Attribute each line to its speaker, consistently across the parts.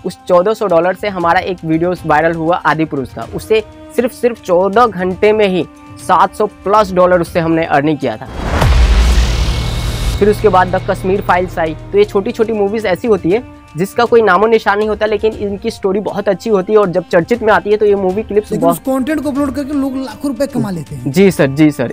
Speaker 1: उस $1400 से हमारा एक वीडियो वायरल हुआ आदि पुरुष का, उससे सिर्फ 14 घंटे में ही $700+ उससे हमने अर्निंग किया था। फिर उसके बाद द कश्मीर फाइल्स आई। तो ये छोटी छोटी मूवीज़ ऐसी होती है जिसका कोई नामो निशान नहीं होता, लेकिन इनकी स्टोरी बहुत अच्छी होती है और जब चर्चित में आती है तो ये मूवी क्लिप्स
Speaker 2: उस कंटेंट को अपलोड करके लोग लाखों रुपए कमा लेते हैं।
Speaker 1: जी सर, जी सर।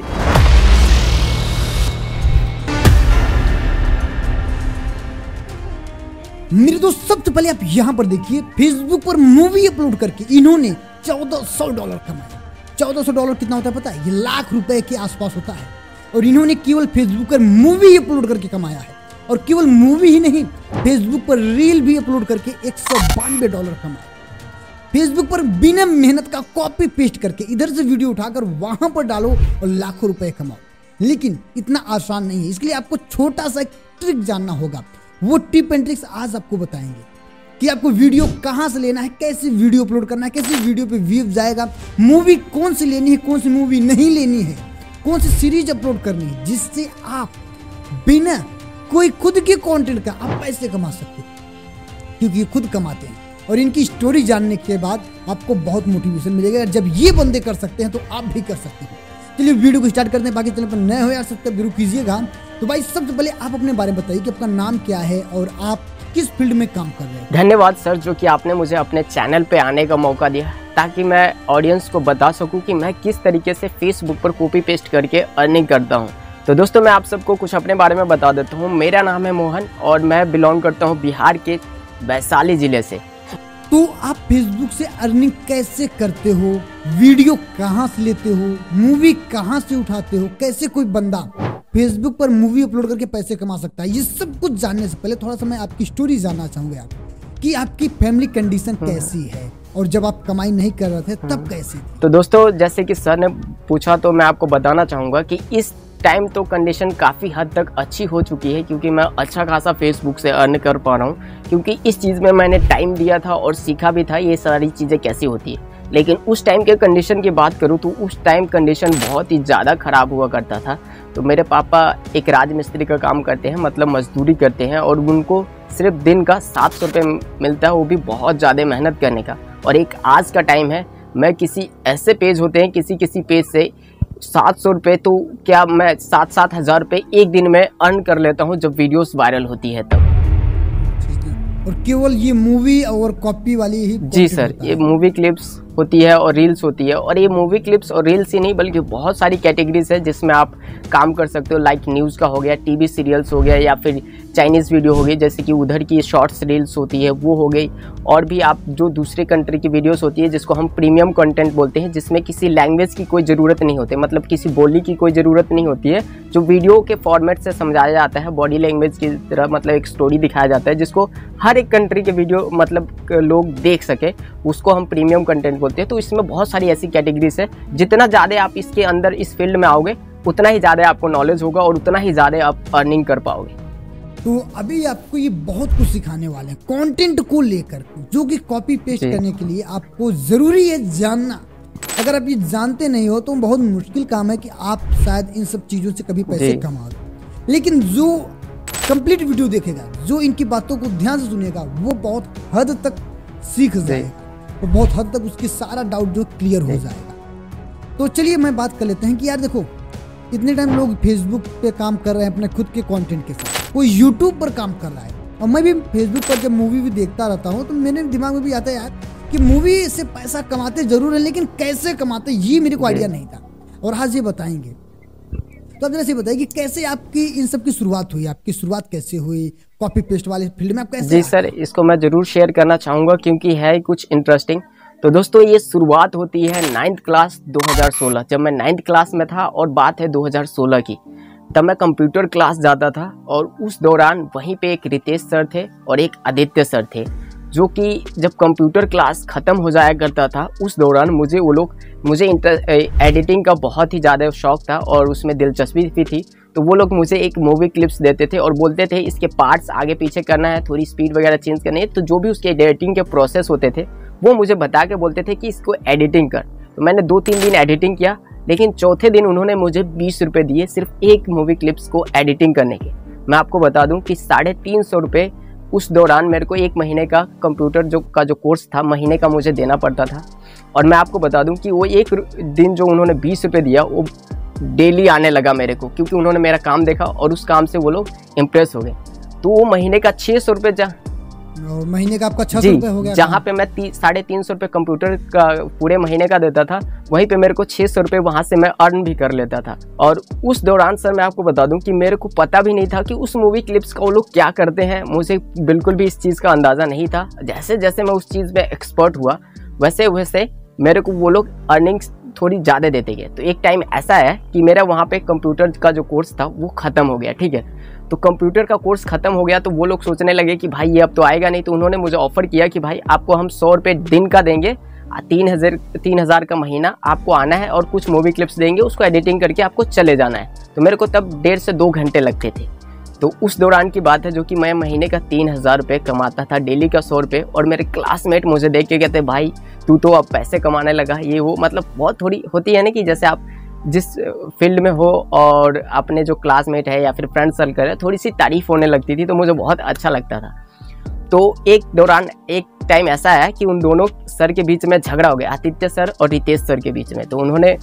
Speaker 2: मेरे दोस्त, सबसे पहले आप यहाँ पर देखिए, फेसबुक पर मूवी अपलोड करके इन्होंने $1400 कमाए। $1400 कितना होता है पता है? ये लाख रुपए के आसपास होता है। और इन्होंने केवल फेसबुक पर मूवी अपलोड करके कमाया है। और केवल मूवी ही नहीं, फेसबुक पर रील भी अपलोड करके $192 कमाए। फेसबुक पर बिना मेहनत का कॉपी पेस्ट करके इधर से वीडियो उठाकर वहां पर डालो और लाखों रुपए कमाओ। लेकिन इतना आसान नहीं है, इसलिए आपको छोटा सा एक ट्रिक जानना होगा। वो टिप एंड ट्रिक्स आज आपको बताएंगे कि आपको वीडियो कहां से लेना है, कैसे वीडियो अपलोड करना है, कैसे वीडियो पे व्यूज जाएगा, मूवी कौन सी लेनी है, कौन सी मूवी नहीं लेनी है, कौन सी सीरीज अपलोड करनी है, जिससे आप बिना कोई खुद के कंटेंट का आप पैसे कमा सकते हैं, क्योंकि ये खुद कमाते हैं। और इनकी स्टोरी जानने के बाद आपको बहुत मोटिवेशन मिलेगा। जब ये बंदे कर सकते हैं तो आप भी कर सकते हैं। चलिए वीडियो को स्टार्ट करते हैं। बाकी चैनल पर नए हो यार सब्सक्राइब जरूर कीजिएगा। तो भाई सबसे पहले आप अपने बारे में बताइए कि आपका नाम क्या है और आप किस फील्ड में काम कर रहे हैं।
Speaker 1: धन्यवाद सर, जो कि आपने मुझे अपने चैनल पे आने का मौका दिया ताकि मैं ऑडियंस को बता सकूं कि मैं किस तरीके से फेसबुक पर कॉपी पेस्ट करके अर्निंग करता हूं। तो दोस्तों, मैं आप सबको कुछ अपने बारे में बता देता हूं। मेरा नाम है मोहन और मैं बिलोंग करता हूं बिहार के वैशाली जिले से।
Speaker 2: तो आप फेसबुक से अर्निंग कैसे करते हो, वीडियो कहां से लेते हो, मूवी कहां से उठाते हो, कैसे कोई बंदा फेसबुक पर मूवी अपलोड करके पैसे कमा सकता है, ये सब कुछ जानने से पहले थोड़ा सा मैं आपकी स्टोरी जानना चाहूंगा कि आपकी फैमिली कंडीशन कैसी है और जब आप कमाई नहीं कर रहे थे तब कैसी थी।
Speaker 1: तो दोस्तों, जैसे कि सर ने पूछा तो मैं आपको बताना चाहूँगा कि इस टाइम तो कंडीशन काफ़ी हद तक अच्छी हो चुकी है, क्योंकि मैं अच्छा खासा फेसबुक से अर्न कर पा रहा हूँ, क्योंकि इस चीज़ में मैंने टाइम दिया था और सीखा भी था ये सारी चीज़ें कैसी होती है। लेकिन उस टाइम के कंडीशन की बात करूँ तो उस टाइम कंडीशन बहुत ही ज़्यादा ख़राब हुआ करता था। तो मेरे पापा एक राजमिस्त्री का काम करते हैं, मतलब मजदूरी करते हैं, और उनको सिर्फ दिन का 700 रुपये मिलता है, वो भी बहुत ज़्यादा मेहनत करने का। और एक आज का टाइम है, मैं किसी ऐसे पेज होते हैं, किसी पेज से 700 रुपये, तो क्या मैं 7-7 हज़ार रुपये एक दिन में अर्न कर लेता हूँ जब वीडियोस वायरल होती है तब।
Speaker 2: और केवल ये मूवी और कॉपी वाली ही?
Speaker 1: जी सर, ये मूवी क्लिप्स होती है और रील्स होती है। और ये मूवी क्लिप्स और रील्स ही नहीं बल्कि बहुत सारी कैटेगरीज है जिसमें आप काम कर सकते हो। लाइक न्यूज़ का हो गया, टीवी सीरियल्स हो गया, या फिर चाइनीज़ वीडियो हो गई, जैसे कि उधर की शॉर्ट्स रील्स होती है वो हो गई। और भी आप जो दूसरे कंट्री की वीडियोस होती है जिसको हम प्रीमियम कंटेंट बोलते हैं, जिसमें किसी लैंग्वेज की कोई ज़रूरत नहीं होती, मतलब किसी बोली की कोई ज़रूरत नहीं होती है, जो वीडियो के फॉर्मेट से समझाया जाता है, बॉडी लैंग्वेज की तरह, मतलब एक स्टोरी दिखाया जाता है जिसको हर एक कंट्री के वीडियो मतलब लोग देख सके, उसको हम प्रीमियम कंटेंट बोलते हैं। तो इसमें बहुत सारी ऐसी कैटेगरीज है, जितना ज़्यादा आप इसके अंदर इस फील्ड में आओगे उतना ही ज़्यादा आपको नॉलेज होगा और उतना ही ज़्यादा आप अर्निंग कर पाओगे।
Speaker 2: तो अभी आपको ये बहुत कुछ सिखाने वाले हैं कंटेंट को लेकर, जो कि कॉपी पेस्ट करने के लिए आपको जरूरी है जानना। अगर आप ये जानते नहीं हो तो बहुत मुश्किल काम है कि आप शायद इन सब चीजों से कभी पैसे कमाओ। लेकिन जो कंप्लीट वीडियो देखेगा, जो इनकी बातों को ध्यान से सुनेगा, वो बहुत हद तक सीख जाएगा और बहुत हद तक उसकी सारा डाउट जो क्लियर हो जाएगा। तो चलिए मैं बात कर लेते हैं कि यार देखो, इतने टाइम लोग फेसबुक पे काम कर रहे हैं अपने खुद के कंटेंट के साथ, कोई यूट्यूब पर काम कर रहा है। और मैं भी फेसबुक पर जब मूवी भी देखता रहता हूँ तो मेरे दिमाग में भी आता है यार कि मूवी से पैसा कमाते जरूर है, लेकिन कैसे कमाते ये मेरे को आइडिया नहीं था, और आज ये बताएंगे। तो अब जरा से बताइए कि कैसे आपकी इन सब की शुरुआत हुई, आपकी शुरुआत कैसे हुई कॉपी पेस्ट वाले फील्ड में, आप कैसे?
Speaker 1: जी सर, इसको मैं ज़रूर शेयर करना चाहूँगा क्योंकि है कुछ इंटरेस्टिंग। तो दोस्तों, ये शुरुआत होती है 9th क्लास 2016, जब मैं 9th क्लास में था और बात है 2016 की। तब मैं कंप्यूटर क्लास जाता था और उस दौरान वहीं पे एक रितेश सर थे और एक आदित्य सर थे, जो कि जब कंप्यूटर क्लास ख़त्म हो जाया करता था उस दौरान मुझे एडिटिंग का बहुत ही ज़्यादा शौक़ था और उसमें दिलचस्पी भी थी। तो वो लोग मुझे एक मूवी क्लिप्स देते थे और बोलते थे इसके पार्ट्स आगे पीछे करना है, थोड़ी स्पीड वगैरह चेंज करनी है। तो जो भी उसके एडिटिंग के प्रोसेस होते थे वो मुझे बता के बोलते थे कि इसको एडिटिंग कर। तो मैंने 2-3 दिन एडिटिंग किया, लेकिन चौथे दिन उन्होंने मुझे 20 रुपये दिए सिर्फ एक मूवी क्लिप्स को एडिटिंग करने के। मैं आपको बता दूं कि 350 रुपये उस दौरान मेरे को 1 महीने का कंप्यूटर का जो कोर्स था, महीने का मुझे देना पड़ता था। और मैं आपको बता दूं कि वो एक दिन जो उन्होंने 20 रुपये दिया वो डेली आने लगा मेरे को, क्योंकि उन्होंने मेरा काम देखा और उस काम से वो लोग इम्प्रेस हो गए। तो वो महीने का 600 रुपये
Speaker 2: और महीने का आपका 600 रुपये हो गया।
Speaker 1: जहाँ पे मैं 350 रुपये कंप्यूटर का पूरे महीने का देता था, वहीं पे मेरे को 600 रुपये वहाँ से मैं अर्न भी कर लेता था। और उस दौरान सर मैं आपको बता दूं कि मेरे को पता भी नहीं था कि उस मूवी क्लिप्स का वो लोग क्या करते हैं। मुझे बिल्कुल भी इस चीज़ का अंदाज़ा नहीं था। जैसे जैसे मैं उस चीज़ में एक्सपर्ट हुआ वैसे वैसे मेरे को वो लोग अर्निंग्स थोड़ी ज़्यादा देते गए। तो एक टाइम ऐसा है कि मेरा वहाँ पे कंप्यूटर का जो कोर्स था वो ख़त्म हो गया, ठीक है। तो कंप्यूटर का कोर्स ख़त्म हो गया तो वो लोग सोचने लगे कि भाई ये अब तो आएगा नहीं। तो उन्होंने मुझे ऑफ़र किया कि भाई आपको हम 100 रुपये दिन का देंगे, 3000 का महीना आपको आना है और कुछ मूवी क्लिप्स देंगे, उसको एडिटिंग करके आपको चले जाना है। तो मेरे को तब 1.5 से 2 घंटे लगते थे। तो उस दौरान की बात है जो कि मैं महीने का 3000 रुपये कमाता था, डेली का 100 रुपये। और मेरे क्लासमेट मुझे देख के कहते भाई तू तो अब पैसे कमाने लगा, ये वो। मतलब बहुत थोड़ी होती है ना कि जैसे आप जिस फील्ड में हो और अपने जो क्लासमेट है या फिर फ्रेंड सर्कल है, थोड़ी सी तारीफ होने लगती थी, तो मुझे बहुत अच्छा लगता था। तो एक टाइम ऐसा है कि उन दोनों सर के बीच में झगड़ा हो गया, आदित्य सर और रितेश सर के बीच में। तो उन्होंने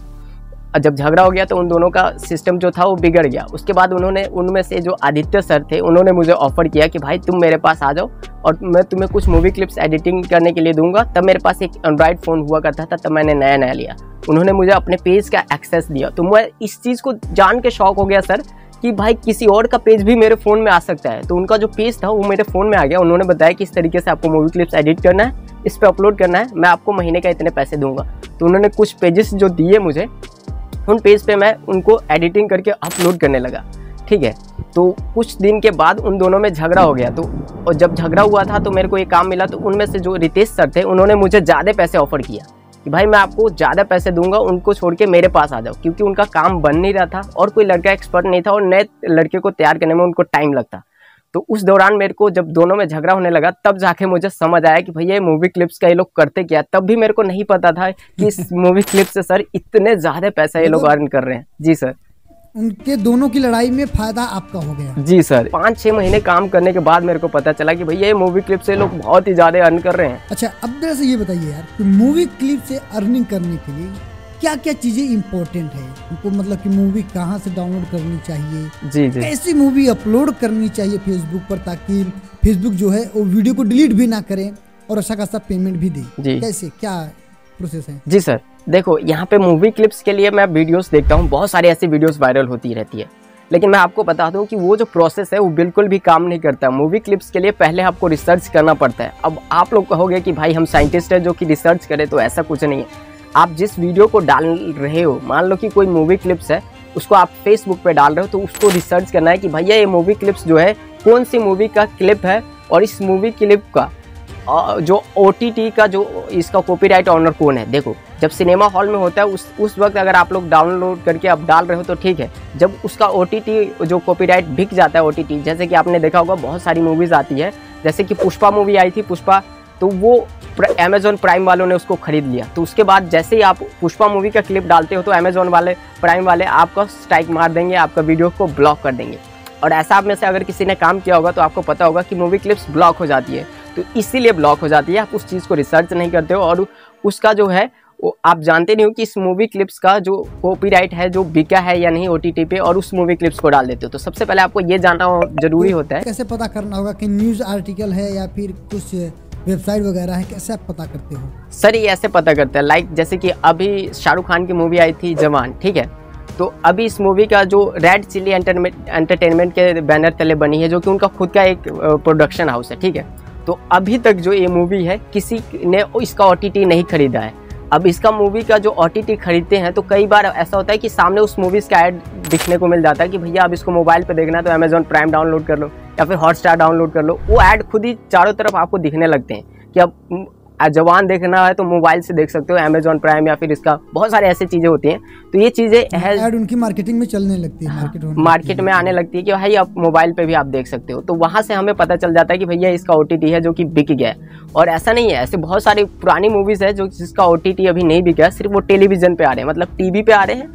Speaker 1: जब झगड़ा हो गया तो उन दोनों का सिस्टम जो था वो बिगड़ गया। उसके बाद उन्होंने उनमें से जो आदित्य सर थे उन्होंने मुझे ऑफ़र किया कि भाई तुम मेरे पास आ जाओ और मैं तुम्हें कुछ मूवी क्लिप्स एडिटिंग करने के लिए दूंगा। तब मेरे पास एक एंड्रॉयड फ़ोन हुआ करता था, तब मैंने नया लिया। उन्होंने मुझे अपने पेज का एक्सेस दिया। तो मैं इस चीज़ को जान के शौक हो गया सर कि भाई किसी और का पेज भी मेरे फ़ोन में आ सकता है। तो उनका जो पेज था वो मेरे फ़ोन में आ गया। उन्होंने बताया कि इस तरीके से आपको मूवी क्लिप्स एडिट करना है, इस पर अपलोड करना है, मैं आपको महीने का इतने पैसे दूंगा। तो उन्होंने कुछ पेजेस जो दिए मुझे, उन पेज पे मैं उनको एडिटिंग करके अपलोड करने लगा, ठीक है। तो कुछ दिन के बाद उन दोनों में झगड़ा हो गया। तो और जब झगड़ा हुआ था तो मेरे को ये काम मिला। तो उनमें से जो रितेश सर थे उन्होंने मुझे ज़्यादा पैसे ऑफ़र किया कि भाई मैं आपको ज़्यादा पैसे दूंगा, उनको छोड़ के मेरे पास आ जाओ, क्योंकि उनका काम बन नहीं रहा था और कोई लड़का एक्सपर्ट नहीं था और नए लड़के को तैयार करने में उनको टाइम लगता। तो उस दौरान मेरे को जब दोनों में झगड़ा होने लगा तब जाके मुझे समझ आया कि भैया ये मूवी क्लिप्स का ये लोग करते क्या। तब भी मेरे को नहीं पता था कि इस मूवी क्लिप्स से सर इतने ज़्यादा पैसा ये लोग अर्न कर रहे हैं। जी सर,
Speaker 2: उनके दोनों की लड़ाई में फायदा आपका हो गया।
Speaker 1: जी सर, 5-6 महीने काम करने के बाद मेरे को पता चला कि भैया ये मूवी क्लिप से लोग बहुत ही ज़्यादा अर्न कर रहे हैं।
Speaker 2: अच्छा, अब मेरे से ये बताइए यार कि मूवी क्लिप से अर्निंग करने के लिए क्या क्या चीजें इम्पोर्टेंट है उनको, मतलब कि मूवी कहाँ से डाउनलोड करनी चाहिए,
Speaker 1: जी,
Speaker 2: कैसी मूवी अपलोड करनी चाहिए फेसबुक पर, ताकि फेसबुक जो है वो वीडियो को डिलीट भी ना करे और अच्छा खासा पेमेंट भी दे। कैसे, क्या प्रोसेस है?
Speaker 1: जी सर, देखो यहाँ पे मूवी क्लिप्स के लिए मैं वीडियोस देखता हूँ, बहुत सारी ऐसी वीडियोस वायरल होती रहती है, लेकिन मैं आपको बता दूं कि वो जो प्रोसेस है वो बिल्कुल भी काम नहीं करता। मूवी क्लिप्स के लिए पहले आपको रिसर्च करना पड़ता है। अब आप लोग कहोगे कि भाई हम साइंटिस्ट हैं जो कि रिसर्च करें, तो ऐसा कुछ नहीं है। आप जिस वीडियो को डाल रहे हो, मान लो कि कोई मूवी क्लिप्स है, उसको आप फेसबुक पे डाल रहे हो, तो उसको रिसर्च करना है कि भैया ये मूवी क्लिप्स जो है कौन सी मूवी का क्लिप है और इस मूवी क्लिप का जो OTT का जो इसका कॉपीराइट ऑनर कौन है। देखो, जब सिनेमा हॉल में होता है उस वक्त अगर आप लोग डाउनलोड करके आप डाल रहे हो तो ठीक है। जब उसका OTT जो कॉपीराइट बिक जाता है, OTT, जैसे कि आपने देखा होगा बहुत सारी मूवीज़ आती है, जैसे कि पुष्पा मूवी आई थी, पुष्पा, तो वो अमेजॉन प्राइम वालों ने उसको खरीद लिया। तो उसके बाद जैसे ही आप पुष्पा मूवी का क्लिप डालते हो तो अमेजॉन वाले, प्राइम वाले आपका स्ट्राइक मार देंगे, आपका वीडियो को ब्लॉक कर देंगे। और ऐसा आप में से अगर किसी ने काम किया होगा तो आपको पता होगा कि मूवी क्लिप्स ब्लॉक हो जाती है। तो इसीलिए ब्लॉक हो जाती है, आप उस चीज़ को रिसर्च नहीं करते हो और उसका जो है वो आप जानते नहीं हो कि इस मूवी क्लिप्स का जो कॉपीराइट है जो बिका है या नहीं OTT पे, और उस मूवी क्लिप्स को डाल देते हो। तो सबसे पहले आपको ये जानना जरूरी होता है।
Speaker 2: कैसे पता करना होगा कि न्यूज़ आर्टिकल है या फिर कुछ वेबसाइट वगैरह है, कैसे आप पता करते हो?
Speaker 1: सर ये ऐसे पता करते हैं, लाइक जैसे कि अभी शाहरुख खान की मूवी आई थी जवान, ठीक है। तो अभी इस मूवी का जो रेड चिली एंटरटेनमेंट के बैनर तले बनी है, जो कि उनका खुद का एक प्रोडक्शन हाउस है, ठीक है। तो अभी तक जो ये मूवी है किसी ने इसका OTT नहीं खरीदा है। अब इसका मूवी का जो OTT खरीदते हैं तो कई बार ऐसा होता है कि सामने उस मूवीज़ का ऐड दिखने को मिल जाता है कि भैया अब इसको मोबाइल पे देखना है तो अमेजॉन प्राइम डाउनलोड कर लो या फिर हॉटस्टार डाउनलोड कर लो। वो ऐड खुद ही चारों तरफ आपको दिखने लगते हैं कि अब जवान देखना है तो मोबाइल से देख सकते हो, अमेजॉन प्राइम या फिर इसका बहुत सारे ऐसी चीज़ें होती हैं। तो ये चीज़ें
Speaker 2: ऐड उनकी मार्केटिंग में चलने लगती है,
Speaker 1: मार्केट में आने लगती है कि भाई अब मोबाइल पे भी आप देख सकते हो। तो वहाँ से हमें पता चल जाता है कि भैया इसका OTT है जो कि बिक गया है। और ऐसा नहीं है, ऐसे बहुत सारी पुरानी मूवीज़ है जो जिसका OTT अभी नहीं बिका है, सिर्फ वो टेलीविज़न पे आ रहे हैं, मतलब TV पे आ रहे हैं,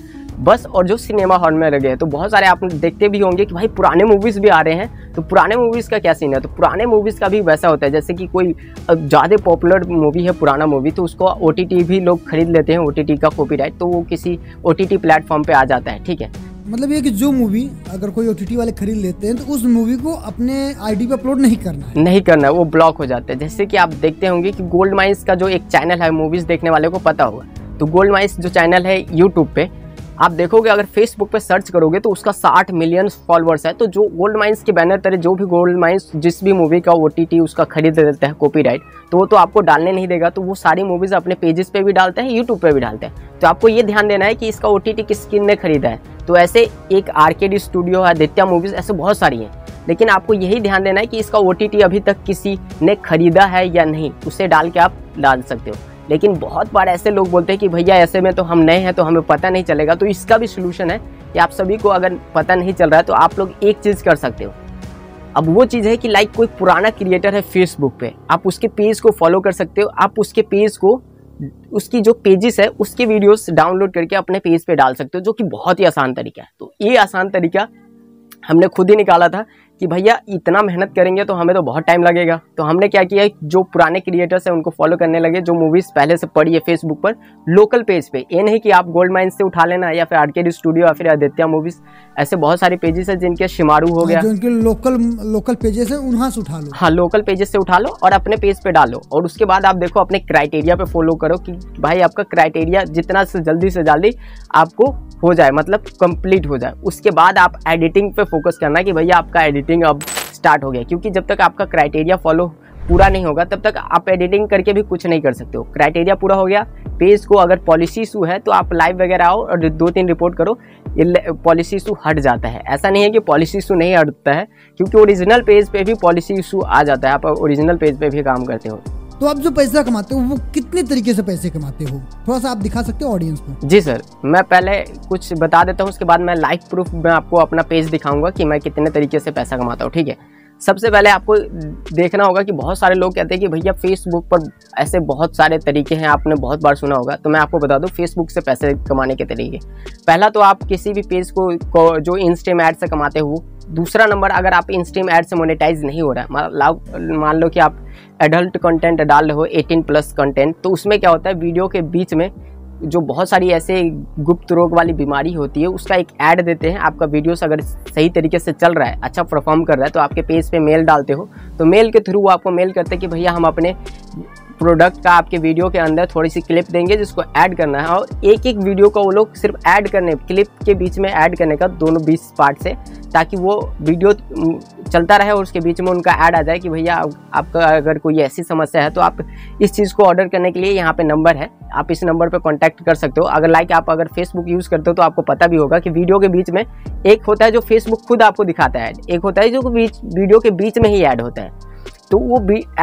Speaker 1: बस और जो सिनेमा हॉल में लगे हैं। तो बहुत सारे आप देखते भी होंगे कि भाई पुराने मूवीज़ भी आ रहे हैं, तो पुराने मूवीज़ का क्या सीन है। तो पुराने मूवीज़ का भी वैसा होता है, जैसे कि कोई ज़्यादा पॉपुलर मूवी है, पुराना मूवी, तो उसको OTT भी लोग खरीद लेते हैं, OTT का कॉपीराइट, तो वो किसी OTT प्लेटफॉर्म पे आ जाता है। ठीक है,
Speaker 2: मतलब ये कि जो मूवी अगर कोई OTT वाले खरीद लेते हैं तो उस मूवी को अपने ID पे अपलोड नहीं करना है, वो ब्लॉक हो जाता है। जैसे कि आप देखते होंगे कि गोल्ड माइंस का जो एक चैनल है, मूवीज़ देखने वाले को पता होगा, तो गोल्ड माइंस जो चैनल है यूट्यूब पे, आप देखोगे अगर फेसबुक पे सर्च करोगे तो उसका 60 मिलियन फॉलोअर्स है। तो जो गोल्ड माइंस के बैनर तरह जो भी गोल्ड माइंस जिस भी मूवी का OTT उसका खरीद देता है कॉपीराइट, तो वो तो आपको डालने नहीं देगा, तो वो सारी मूवीज़ अपने पेजेस पे भी डालते हैं, यूट्यूब पे भी डालते हैं। तो आपको ये ध्यान देना है कि इसका OTT किसने खरीदा है। तो ऐसे एक RKD स्टूडियो है, आदित्य मूवीज़, ऐसे बहुत सारी हैं, लेकिन आपको यही ध्यान देना है कि इसका OTT अभी तक किसी ने खरीदा है या नहीं, उसे डाल के आप डाल सकते हो। लेकिन बहुत बार ऐसे लोग बोलते हैं कि भैया ऐसे में तो हम नए हैं तो हमें पता नहीं चलेगा। तो इसका भी सोल्यूशन है कि आप सभी को अगर पता नहीं चल रहा है तो आप लोग एक चीज़ कर सकते हो। अब वो चीज़ है कि लाइक कोई पुराना क्रिएटर है फेसबुक पे, आप उसके पेज को फॉलो कर सकते हो। आप उसके पेज को, उसकी जो पेजेस है उसके वीडियोस डाउनलोड करके अपने पेज पे डाल सकते हो, जो कि बहुत ही आसान तरीका है। तो ये आसान तरीका हमने खुद ही निकाला था कि भैया इतना मेहनत करेंगे तो हमें तो बहुत टाइम लगेगा। तो हमने क्या किया, जो पुराने क्रिएटर्स हैं उनको फॉलो करने लगे, जो मूवीज़ पहले से पड़ी है फेसबुक पर लोकल पेज पे। ये नहीं कि आप गोल्ड माइंस से उठा लेना या फिर RKD स्टूडियो या फिर आदित्य मूवीज़, ऐसे बहुत सारे पेजेस हैं जिनके शिमारू हो गया, जो इनके लोकल पेजेस हैं उन्हां से उठा लो।
Speaker 1: हाँ, लोकल पेजेस से उठा लो और अपने पेज पे डालो। और उसके बाद आप देखो अपने क्राइटेरिया पे फॉलो करो कि भाई आपका क्राइटेरिया जितना से जल्दी आपको हो जाए, मतलब कंप्लीट हो जाए। उसके बाद आप एडिटिंग पे फोकस करना कि भैया आपका एडिटिंग अब स्टार्ट हो गया, क्योंकि जब तक आपका क्राइटेरिया फॉलो पूरा नहीं होगा तब तक आप एडिटिंग करके भी कुछ नहीं कर सकते हो। क्राइटेरिया पूरा हो गया, पेज को अगर पॉलिसी इशू है तो आप लाइव वगैरह आओ और 2-3 रिपोर्ट करो, पॉलिसी इशू हट जाता है। ऐसा नहीं है कि पॉलिसी इशू नहीं हटता है, क्योंकि ओरिजिनल पेज पे भी पॉलिसी इशू आ जाता है। आप ओरिजिनल पेज पे भी काम करते हो।
Speaker 2: तो आप जो पैसा कमाते हो वो कितने तरीके से पैसे कमाते हो, थोड़ा सा आप दिखा सकते हो ऑडियंस को?
Speaker 1: जी सर, मैं पहले कुछ बता देता हूँ, उसके बाद मैं लाइव प्रूफ में आपको अपना पेज दिखाऊंगा कि मैं कितने तरीके से पैसा कमाता हूँ। ठीक है, सबसे पहले आपको देखना होगा कि बहुत सारे लोग कहते हैं कि भैया फेसबुक पर ऐसे बहुत सारे तरीके हैं, आपने बहुत बार सुना होगा। तो मैं आपको बता दूं फेसबुक से पैसे कमाने के तरीके। पहला तो आप किसी भी पेज को जो इंस्ट्रीम ऐड से कमाते हो। दूसरा नंबर, अगर आप इंस्ट्रीम ऐड से मोनेटाइज नहीं हो रहा है, मान लो कि आप एडल्ट कंटेंट डाल रहे हो, 18+ कंटेंट, तो उसमें क्या होता है, वीडियो के बीच में जो बहुत सारी ऐसे गुप्त रोग वाली बीमारी होती है उसका एक ऐड देते हैं। आपका वीडियोस अगर सही तरीके से चल रहा है, अच्छा परफॉर्म कर रहा है, तो आपके पेज पे मेल डालते हो, तो मेल के थ्रू वो आपको मेल करते हैं कि भैया हम अपने प्रोडक्ट का आपके वीडियो के अंदर थोड़ी सी क्लिप देंगे जिसको ऐड करना है। और एक विडियो को वो लोग सिर्फ ऐड करने, क्लिप के बीच में ऐड करने का, दोनों 20 पार्ट से, ताकि वो वीडियो चलता रहे और उसके बीच में उनका ऐड आ जाए कि भैया आपका अगर कोई ऐसी समस्या है तो आप इस चीज़ को ऑर्डर करने के लिए यहाँ पे नंबर है, आप इस नंबर पे कांटेक्ट कर सकते हो। अगर आप अगर फेसबुक यूज़ करते हो तो आपको पता भी होगा कि वीडियो के बीच में एक होता है जो फेसबुक खुद आपको दिखाता है, एक होता है जो वीडियो के बीच में ही ऐड होता है। तो वो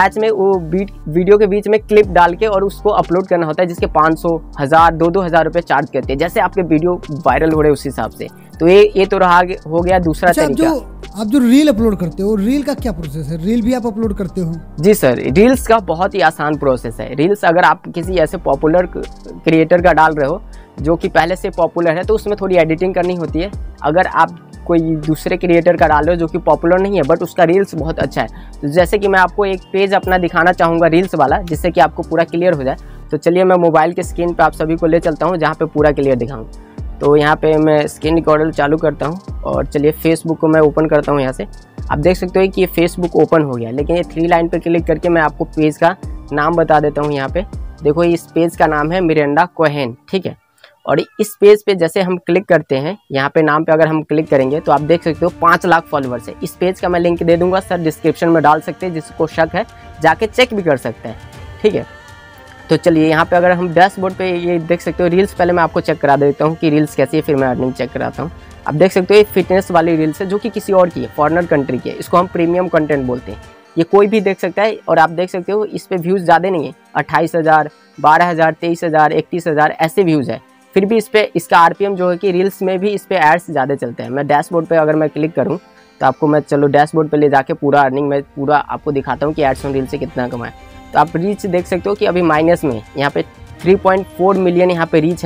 Speaker 1: वीडियो के बीच में क्लिप डाल के और उसको अपलोड करना होता है, जिसके 500, 1000, 2-2000 रुपये चार्ज करते हैं, जैसे आपके वीडियो वायरल हो रहे हैं उस हिसाब से। तो ये तो हो गया दूसरा तरीका।
Speaker 2: आप जो रील अपलोड करते हो, रील का क्या प्रोसेस है? रील भी आप अपलोड करते हो?
Speaker 1: जी सर, रील्स का बहुत ही आसान प्रोसेस है। रील्स अगर आप किसी ऐसे पॉपुलर क्रिएटर का डाल रहे हो जो कि पहले से पॉपुलर है, तो उसमें थोड़ी एडिटिंग करनी होती है। अगर आप कोई दूसरे क्रिएटर का डाल रहे हो जो कि पॉपुलर नहीं है बट उसका रील्स बहुत अच्छा है, तो जैसे कि मैं आपको एक पेज अपना दिखाना चाहूँगा रील्स वाला, जिससे कि आपको पूरा क्लियर हो जाए। तो चलिए मैं मोबाइल के स्क्रीन पे आप सभी को ले चलता हूँ जहाँ पे पूरा क्लियर दिखाऊँ। तो यहाँ पे मैं स्क्रीन रिकॉर्डर चालू करता हूँ और चलिए फेसबुक को मैं ओपन करता हूँ। यहाँ से आप देख सकते हो कि ये फेसबुक ओपन हो गया, लेकिन ये 3 लाइन पर क्लिक करके मैं आपको पेज का नाम बता देता हूँ। यहाँ पे देखो, इस पेज का नाम है मिरांडा कोहेन, ठीक है। और इस पेज पे जैसे हम क्लिक करते हैं, यहाँ पे नाम पे अगर हम क्लिक करेंगे तो आप देख सकते हो 5 लाख फॉलोअर्स है। इस पेज का मैं लिंक दे दूंगा सर, डिस्क्रिप्शन में डाल सकते हैं, जिसको शक है जाके चेक भी कर सकते हैं, ठीक है। तो चलिए यहाँ पे अगर हम डैशबोर्ड पे ये देख सकते हो रील्स, पहले मैं आपको चेक करा देता हूँ कि रील्स कैसी है, फिर मैं अर्निंग चेक कराता हूँ। आप देख सकते हो ये फिटनेस वाली रील्स है जो कि किसी और की है, फॉरेनर कंट्री की है। इसको हम प्रीमियम कंटेंट बोलते हैं, ये कोई भी देख सकता है। और आप देख सकते हो इस पे व्यूज़ ज़्यादा नहीं है, 28,000, 12,000, 23,000, 31,000 ऐसे व्यूज़ है। फिर भी इस पे इसका RPM जो है कि रील्स में भी इस पे एड्स ज़्यादा चलते हैं। मैं डैशबोर्ड पे अगर मैं क्लिक करूँ तो आपको मैं चलो डैशबोर्ड पे ले जाके पूरा अर्निंग में पूरा आपको दिखाता हूँ कि एड्स ऑन रील से कितना कमाए। तो आप रीच देख सकते हो कि अभी माइनस में यहाँ पे 3.4 मिलियन यहाँ पे रीच है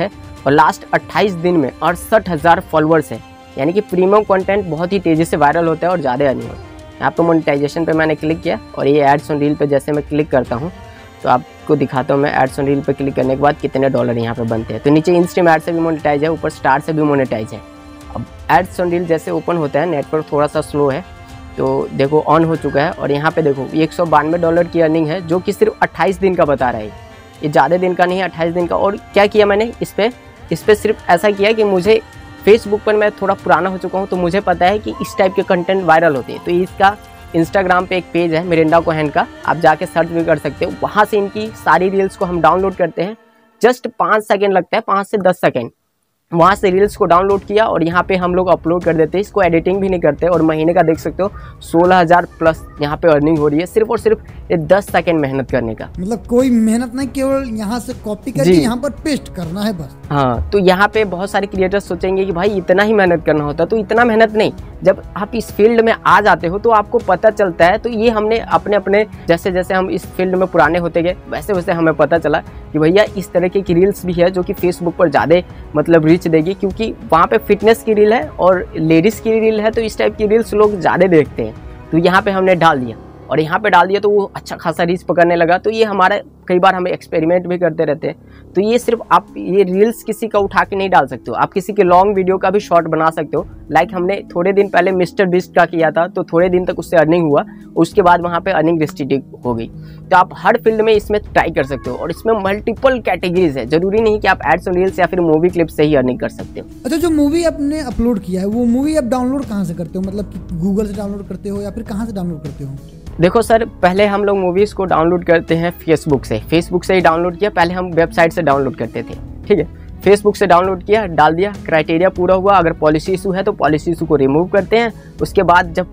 Speaker 1: और लास्ट 28 दिन में 68,000 फॉलोअर्स है। यानी कि प्रीमियम कंटेंट बहुत ही तेज़ी से वायरल होता है और ज़्यादा अर्निंग होता है। यहाँ पर मोनेटाइजेशन पे मैंने क्लिक किया और ये एड्स ऑन रील पे जैसे मैं क्लिक करता हूँ तो आपको दिखाता हूँ मैं एड्स ऑन रील पे क्लिक करने के बाद कितने डॉलर यहाँ पे बनते हैं। तो नीचे इंस्ट्रीम एड से भी मोनेटाइज है, ऊपर स्टार से भी मोनेटाइज है। अब एड्स ऑन रील जैसे ओपन होता है, नेटवर्क थोड़ा सा स्लो है तो देखो ऑन हो चुका है और यहाँ पे देखो ये $192 की अर्निंग है जो कि सिर्फ 28 दिन का बता रहा है। ये ज़्यादा दिन का नहीं है, 28 दिन का। और क्या किया मैंने इस पर सिर्फ ऐसा किया कि मुझे फेसबुक पर मैं थोड़ा पुराना हो चुका हूँ तो मुझे पता है कि इस टाइप के कंटेंट वायरल होते हैं। तो इसका इंस्टाग्राम पे एक पेज है मिरिंडा कोहेन का, आप जाके सर्च भी कर सकते हो। वहाँ से इनकी सारी रील्स को हम डाउनलोड करते हैं। जस्ट 5 सेकेंड लगता है, 5 से 10 सेकेंड। वहाँ से रील्स को डाउनलोड किया और यहाँ पे हम लोग अपलोड कर देते हैं। इसको एडिटिंग भी नहीं करते और महीने का देख सकते हो 16,000 प्लस यहाँ पे अर्निंग हो रही है सिर्फ और सिर्फ ये 10 सेकेंड मेहनत करने का।
Speaker 2: मतलब कोई मेहनत नहीं, केवल यहाँ से कॉपी करके यहाँ पर पेस्ट करना है बस।
Speaker 1: हाँ, तो यहाँ पे बहुत सारे क्रिएटर्स सोचेंगे कि भाई इतना ही मेहनत करना होता, तो इतना मेहनत नहीं। जब आप इस फील्ड में आ जाते हो तो आपको पता चलता है। तो ये हमने अपने जैसे जैसे हम इस फील्ड में पुराने होते गए वैसे वैसे हमें पता चला कि भैया इस तरह की रील्स भी है जो कि फेसबुक पर ज़्यादा मतलब रीच देगी, क्योंकि वहाँ पे फिटनेस की रील है और लेडीज़ की रील है। तो इस टाइप की रील्स लोग ज़्यादा देखते हैं। तो यहाँ पे हमने डाल दिया और यहाँ पे डाल दिया तो वो अच्छा खासा रीच पकड़ने लगा। तो ये हमारा कई बार हमें एक्सपेरिमेंट भी करते रहते हैं। तो ये सिर्फ आप ये रील्स किसी का उठा के नहीं डाल सकते हो, आप किसी के लॉन्ग वीडियो का भी शॉर्ट बना सकते हो। लाइक हमने थोड़े दिन पहले मिस्टर बीस्ट का किया था तो थोड़े दिन तक उससे अर्निंग हुआ, उसके बाद वहाँ पे अर्निंग रिस्ट्रिक्टेड हो गई। तो आप हर फील्ड में इसमें ट्राई कर सकते हो और इसमें मल्टीपल कैटेगरीज है। जरूरी नहीं कि आप एड्स ऑन रील्स या फिर मूवी क्लिप से ही अर्निंग कर सकते हो।
Speaker 2: अच्छा, जो मूवी आपने अपलोड किया है वो मूवी आप डाउनलोड कहाँ से करते हो? मतलब कि गूगल से डाउनलोड करते हो या फिर कहाँ से डाउनलोड करते हो?
Speaker 1: देखो सर, पहले हम लोग मूवीज़ को डाउनलोड करते हैं फेसबुक से ही डाउनलोड किया। पहले हम वेबसाइट से डाउनलोड करते थे, ठीक है। फेसबुक से डाउनलोड किया, डाल दिया, क्राइटेरिया पूरा हुआ। अगर पॉलिसी इशू है तो पॉलिसी इशू को रिमूव करते हैं। उसके बाद जब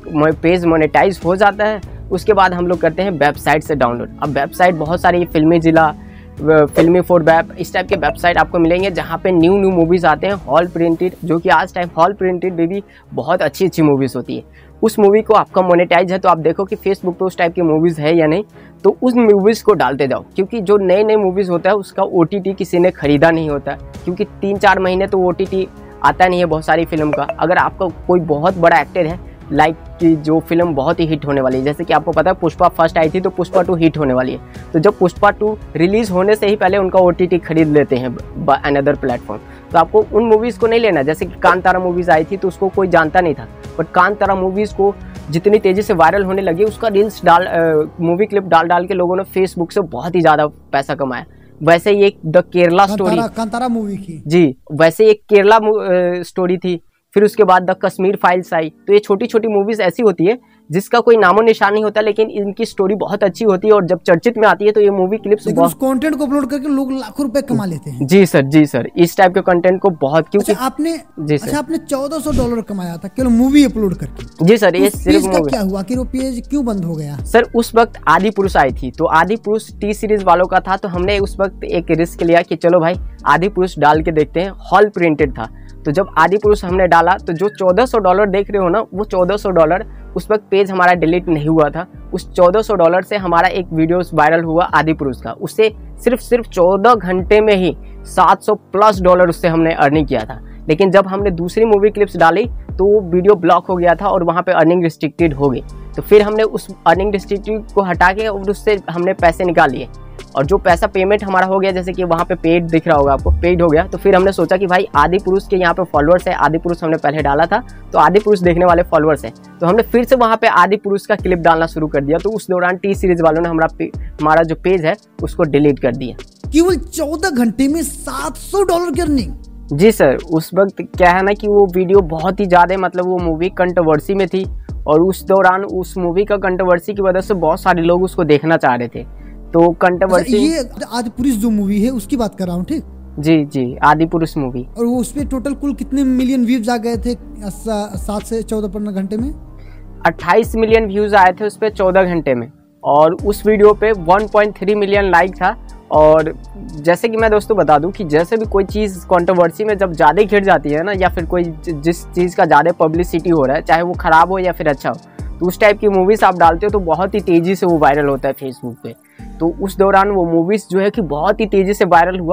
Speaker 1: पेज मोनेटाइज हो जाता है उसके बाद हम लोग करते हैं वेबसाइट से डाउनलोड। अब वेबसाइट बहुत सारी, Filmyzilla, Filmy for web, इस टाइप के वेबसाइट आपको मिलेंगे जहाँ पे न्यू मूवीज़ आते हैं हॉल प्रिंटेड, जो कि आज टाइम हॉल प्रिंटेड में भी बहुत अच्छी मूवीज़ होती है। उस मूवी को आपका मोनेटाइज है तो आप देखो कि फेसबुक पे उस टाइप की मूवीज़ है या नहीं, तो उस मूवीज़ को डालते जाओ। क्योंकि जो नए मूवीज़ होता है उसका OTT किसी ने ख़रीदा नहीं होता, क्योंकि 3-4 महीने तो OTT आता नहीं है बहुत सारी फिल्म का। अगर आपका कोई बहुत बड़ा एक्टर है, लाइक कि जो फिल्म बहुत ही हिट होने वाली है, जैसे कि आपको पता है पुष्पा फर्स्ट आई थी तो पुष्पा 2 हिट होने वाली है, तो जब पुष्पा 2 रिलीज़ होने से ही पहले उनका OTT खरीद लेते हैं अनदर प्लेटफॉर्म। तो आपको उन मूवीज़ को नहीं लेना। जैसे कि कांतारा मूवीज़ आई थी तो उसको कोई जानता नहीं था, बट कांतारा मूवीज़ को जितनी तेज़ी से वायरल होने लगी, उसका रील्स मूवी क्लिप डाल के लोगों ने फेसबुक से बहुत ही ज़्यादा पैसा कमाया। वैसे ही एक the Kerala story,
Speaker 2: Kantara movie की
Speaker 1: जी, वैसे एक केरला स्टोरी थी। फिर उसके बाद द कश्मीर फाइल्स आई। तो ये छोटी छोटी मूवीज़ ऐसी होती है जिसका कोई नामो निशान नहीं होता, लेकिन इनकी स्टोरी बहुत अच्छी होती है और जब चर्चित में आती है तो ये मूवी क्लिप्स
Speaker 2: उस कंटेंट को अपलोड करके लोग लाखों रुपए कमा लेते हैं।
Speaker 1: जी सर, इस टाइप के कंटेंट को बहुत, क्योंकि
Speaker 2: आपने $1400 कमाया था केवल मूवी अपलोड करके।
Speaker 1: जी सर, ये सिर्फ मूवी।
Speaker 2: क्या हुआ कि वो पेज क्यों बंद हो गया?
Speaker 1: सर, उस वक्त आदि पुरुष आई थी तो आदि पुरुष T सीरीज वालों का था, तो हमने उस वक्त एक रिस्क लिया कि चलो भाई आदि पुरुष डाल के देखते हैं। हॉल प्रिंटेड था, तो जब आदि पुरुष हमने डाला तो जो $1400 देख रहे हो ना, वो $1400 उस वक्त पेज हमारा डिलीट नहीं हुआ था। उस $1400 से हमारा एक वीडियो वायरल हुआ आदि पुरुष का, उससे सिर्फ 14 घंटे में ही $700+ उससे हमने अर्निंग किया था। लेकिन जब हमने दूसरी मूवी क्लिप्स डाली तो वो वीडियो ब्लॉक हो गया था और वहाँ पे अर्निंग रिस्ट्रिक्टेड हो गई। तो फिर हमने उस अर्निंग रिस्ट्रिक्टेड को हटा के और उससे हमने पैसे निकाल लिए, और जो पैसा पेमेंट हमारा हो गया, जैसे कि वहाँ पे पेड दिख रहा होगा आपको, पेड हो गया। तो फिर हमने सोचा कि भाई आदि पुरुष के यहाँ पे फॉलोअर्स है, आदि पुरुष हमने पहले डाला था तो आदि पुरुष देखने वाले फॉलोअर्स है, तो हमने फिर से वहाँ पे आदि पुरुष का क्लिप डालना शुरू कर दिया। तो उस दौरान T सीरीज वालों ने हमारा जो पेज है उसको डिलीट कर दिया।
Speaker 2: केवल 14 घंटे में $700 की अर्निंग?
Speaker 1: जी सर, उस वक्त क्या है ना कि वो वीडियो बहुत ही ज़्यादा, मतलब वो मूवी कंट्रोवर्सी में थी और उस दौरान उस मूवी का कंट्रोवर्सी की वजह से बहुत सारे लोग उसको देखना चाह रहे थे। तो कंट्रोवर्सी,
Speaker 2: ये आदि पुरुष जो मूवी है उसकी बात कर रहा हूँ, ठीक?
Speaker 1: जी, आदि पुरुष मूवी।
Speaker 2: और वो उसपे टोटल कुल कितने मिलियन व्यूज आ गए थे 7 से 14 घंटे में?
Speaker 1: 28 मिलियन व्यूज आए थे उस पर 14 घंटे में, और उस वीडियो पे 1.3 मिलियन लाइक था। और जैसे कि मैं दोस्तों बता दूं कि जैसे भी कोई चीज़ कंट्रोवर्सी में जब ज़्यादा घिर जाती है ना, या फिर कोई जिस चीज़ का ज़्यादा पब्लिसिटी हो रहा है, चाहे वो ख़राब हो या फिर अच्छा हो, तो उस टाइप की मूवीज़ आप डालते हो तो बहुत ही तेज़ी से वो वायरल होता है फेसबुक पे। तो उस दौरान वो मूवीज़ जो है कि बहुत ही तेज़ी से वायरल हुआ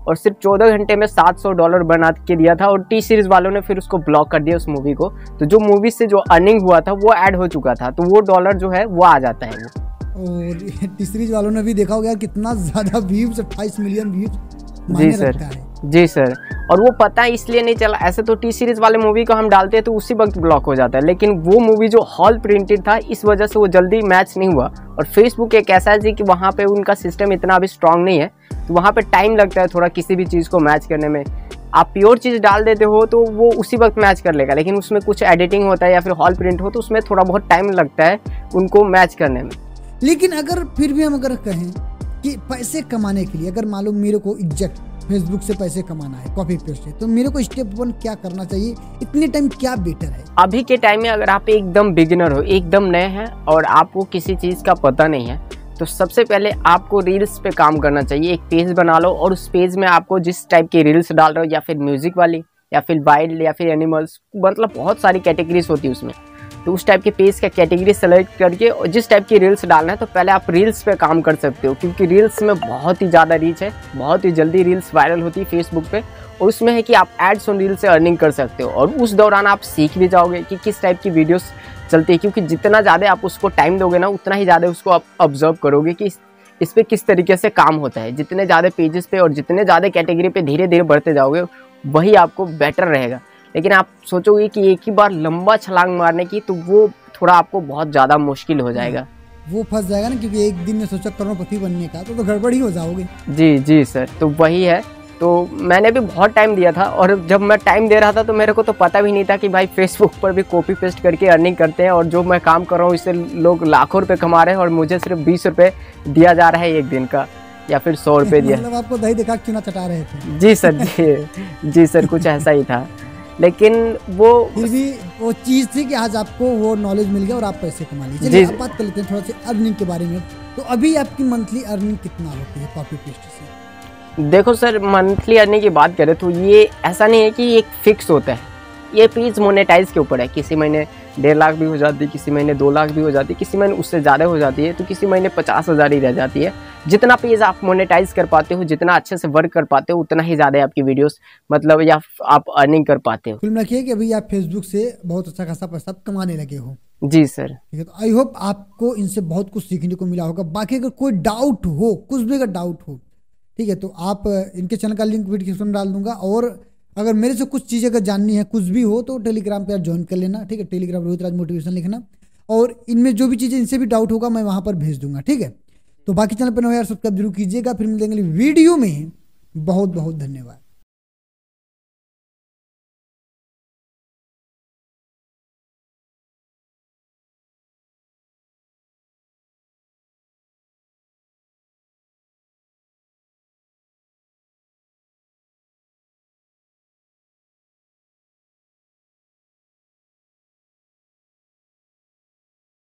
Speaker 1: और सिर्फ 14 घंटे में $700 बना के दिया था, और टी सीरीज वालों ने फिर उसको ब्लॉक कर दिया उस मूवी को। तो जो मूवी से जो अर्निंग हुआ था वो ऐड हो चुका था, तो वो डॉलर जो है वो आ जाता है वो।
Speaker 2: और टी सीरीज वालों ने भी देखा होगा कितना ज्यादा व्यूज, 28 मिलियन व्यूज
Speaker 1: जी सर, जी सर। और वो पता इसलिए नहीं चला, ऐसे तो टी सीरीज वाले मूवी को हम डालते हैं तो उसी वक्त ब्लॉक हो जाता है, लेकिन वो मूवी जो हॉल प्रिंटेड था इस वजह से वो जल्दी मैच नहीं हुआ। और फेसबुक एक ऐसा है कि वहाँ पे उनका सिस्टम इतना अभी स्ट्रांग नहीं है, तो वहाँ पे टाइम लगता है थोड़ा किसी भी चीज़ को मैच करने में। आप प्योर चीज़ डाल देते हो तो वो उसी वक्त मैच कर लेगा, लेकिन उसमें कुछ एडिटिंग होता है या फिर हॉल प्रिंट हो तो उसमें थोड़ा बहुत टाइम लगता है उनको मैच करने में।
Speaker 2: लेकिन अगर फिर भी हम अगर कहें कि पैसे कमाने के लिए, अगर मालूम मेरे को एग्जैक्ट फेसबुक से पैसे कमाना है कॉपी पेस्ट से, तो मेरे को स्टेप 1 क्या करना चाहिए, इतने टाइम क्या बेटर है?
Speaker 1: अभी के टाइम में अगर आप एकदम बिगिनर हो, एकदम नए हैं और आपको किसी चीज़ का पता नहीं है, तो सबसे पहले आपको रील्स पे काम करना चाहिए। एक पेज बना लो और उस पेज में आपको जिस टाइप की रील्स डाल रहे हो, या फिर म्यूजिक वाली या फिर वाइल्ड या फिर एनिमल्स, मतलब बहुत सारी कैटेगरीज होती है उसमें, तो उस टाइप के पेज का कैटेगरी सेलेक्ट करके और जिस टाइप की रील्स डालना है तो पहले आप रील्स पे काम कर सकते हो, क्योंकि रील्स में बहुत ही ज़्यादा रीच है, बहुत ही जल्दी रील्स वायरल होती है फेसबुक पे। और उसमें है कि आप एड्स ऑन रील से अर्निंग कर सकते हो, और उस दौरान आप सीख भी जाओगे कि किस टाइप की वीडियोस चलती है, क्योंकि जितना ज़्यादा आप उसको टाइम दोगे ना उतना ही ज़्यादा उसको आप ऑब्जर्व करोगे कि इस पर किस तरीके से काम होता है। जितने ज़्यादा पेजेस पे और जितने ज़्यादा कैटेगरी पे धीरे धीरे बढ़ते जाओगे वही आपको बेटर रहेगा। लेकिन आप सोचोगे कि एक ही बार लंबा छलांग मारने की, तो वो थोड़ा आपको बहुत ज़्यादा मुश्किल हो जाएगा,
Speaker 2: वो फंस जाएगा ना, क्योंकि एक दिन में सोचा करोड़पति बनने का, तो गड़बड़ ही हो जाओगे।
Speaker 1: जी जी सर, तो वही है। तो मैंने भी बहुत टाइम दिया था, और जब मैं टाइम दे रहा था तो मेरे को तो पता भी नहीं था कि भाई फेसबुक पर भी कॉपी पेस्ट करके अर्निंग करते हैं, और जो मैं काम कर रहा हूँ इससे लोग लाखों रुपए कमा रहे हैं और मुझे सिर्फ 20 रुपये दिया जा रहा है एक दिन का, या फिर 100 रुपये दिया।
Speaker 2: मतलब आपको दही दिखा चुना चटा रहे थे?
Speaker 1: जी सर, जी सर, कुछ ऐसा ही था। लेकिन वो
Speaker 2: फिर भी वो चीज़ थी कि आज आपको वो नॉलेज मिल गया और आप पैसे कमा लीजिए। चलिए आप बात कर लेते हैं थोड़ा सा अर्निंग के बारे में। तो अभी आपकी मंथली अर्निंग कितना होती है कॉपी पेस्ट से?
Speaker 1: देखो सर, मंथली अर्निंग की बात करें तो ये ऐसा नहीं है कि एक फिक्स होता है, ये पेज मोनेटाइज के ऊपर है। किसी महीने 1.5 लाख भी हो जाती है, किसी महीने 2 लाख भी हो जाती है, किसी महीने उससे ज़्यादा हो जाती है, तो किसी महीने 50,000 ही रह जाती है। जितना पेज आप मोनेटाइज कर पाते हो, जितना अच्छे से वर्क कर पाते हो, उतना ही ज़्यादा आपकी वीडियोस मतलब या आप अर्निंग कर पाते हो।
Speaker 2: कुल रखिए कि अभी आप फेसबुक से बहुत अच्छा खासा पैसा कमाने लगे हो।
Speaker 1: जी सर।
Speaker 2: ठीक है, तो आई होप आपको इनसे बहुत कुछ सीखने को मिला होगा। बाकी अगर कोई डाउट हो, कुछ भी अगर डाउट हो, ठीक है, तो आप इनके चैनल का लिंक वीडियो डिस्क्रिप्शन में डाल दूंगा। और अगर मेरे से कुछ चीज़ें अगर जाननी है, कुछ भी हो, तो टेलीग्राम पे आप ज्वाइन कर लेना। ठीक है, टेलीग्राम रोहित राज मोटिवेशन लिखना, और इनमें जो भी चीज़ें इनसे भी डाउट होगा मैं वहाँ पर भेज दूंगा। ठीक है, तो बाकी चैनल पर नया सब्सक्राइब जरूर कीजिएगा। फिर मिलेंगे वीडियो में। बहुत बहुत धन्यवाद।